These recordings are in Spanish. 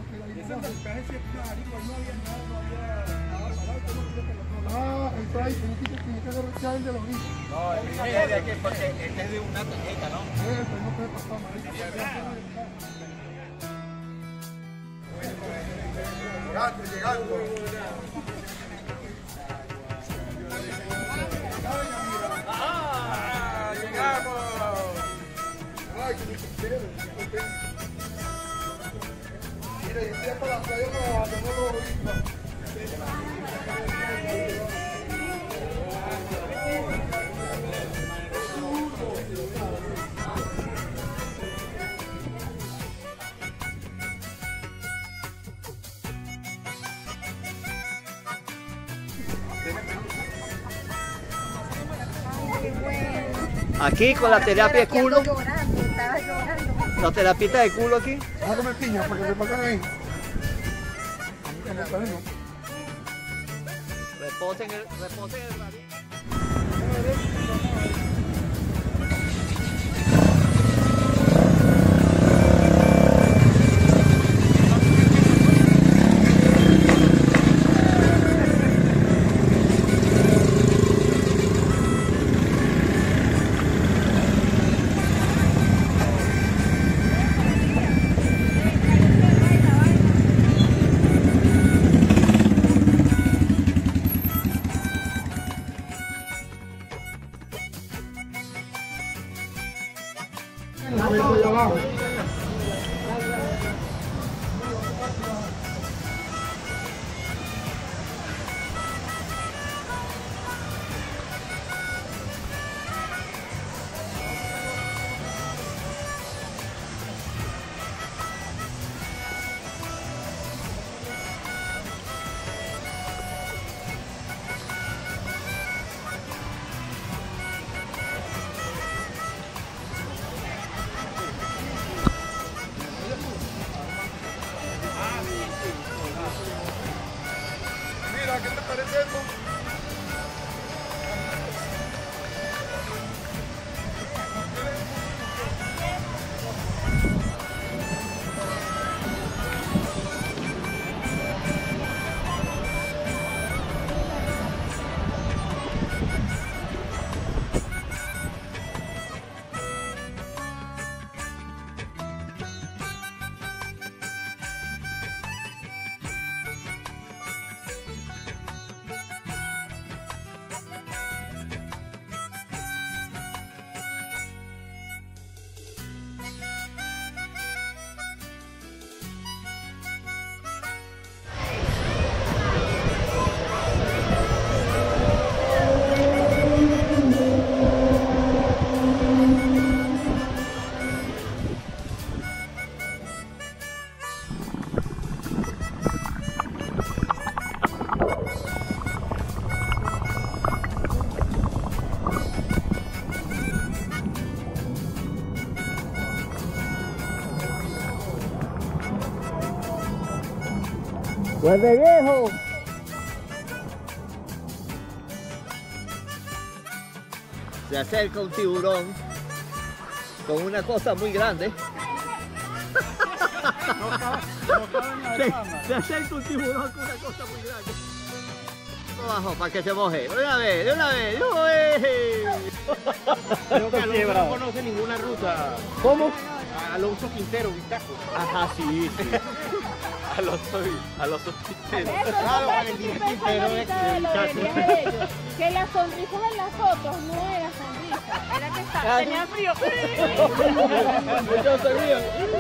Ah, entonces tiene que derrochar el de los hijos. No, el de aquí porque este es de una tarjeta, ¿no? No puede pasar, marico. Llegando. ¡Ah! ¡Llegamos! Ay, que me quiero. Mira, yo estoy para la playa para no lo oído. Aquí con la terapia de culo. Estaba llorando. La terapita de culo aquí. Vamos a comer piña para que se pasen ahí. Reposen el radio. Allá abajo. Mira, ¿qué te parece esto? ¡Vuelve viejo! Se acerca un tiburón con una cosa muy grande. Se acerca un tiburón con una cosa muy grande. Abajo para que se moje. De una vez, de una vez. Creo que Alonso no conoce ninguna ruta. ¿Cómo? Alonso Quintero, Vistaco. Ajá, sí, sí. Alonso Quintero. Claro, Valentina Quintero de Vistaco. Que las sonrisas en las fotos no era sonrisa, era que estaba, tenía frío. Yo sabía.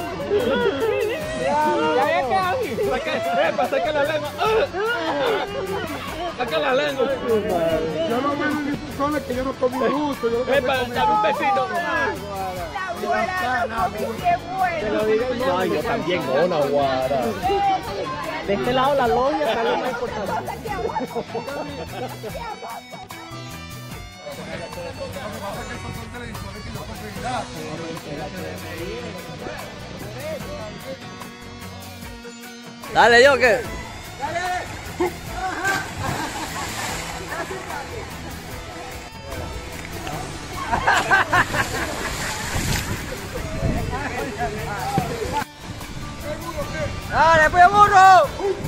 Ya había quedado bien. Saca la lengua. Saca la lengua. Yo no me he visto sola que yo no comí gusto. Dame un besito. La abuela no comí bien bueno. Ay, yo también, hola, guara. De este lado la logia está lo más importante. Dale, yo que. ¿Seguro que? ¡Dale, pues, burro!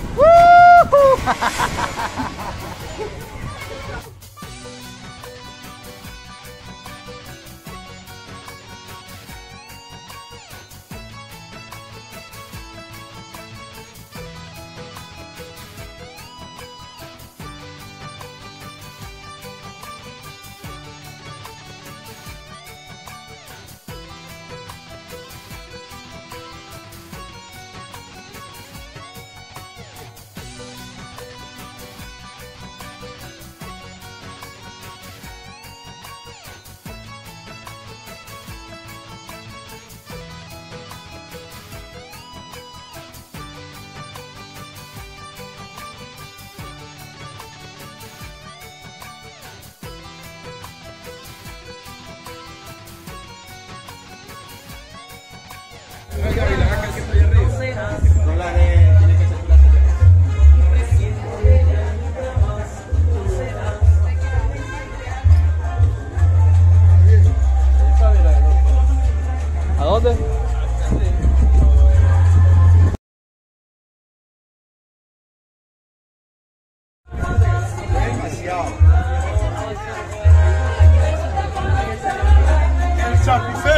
¿A dónde?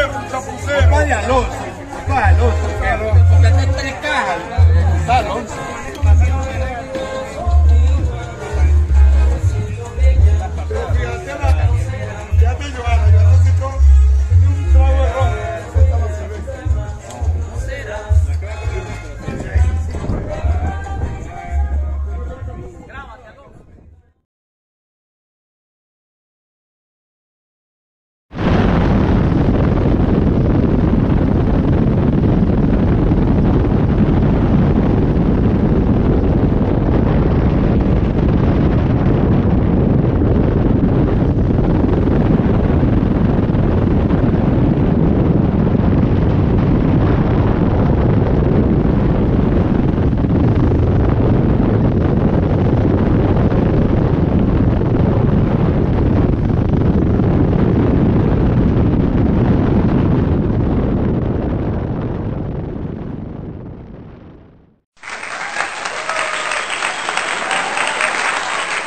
Chapucero. Papá de Alonso, perro. Porque está en 3 cajas. Está Alonso.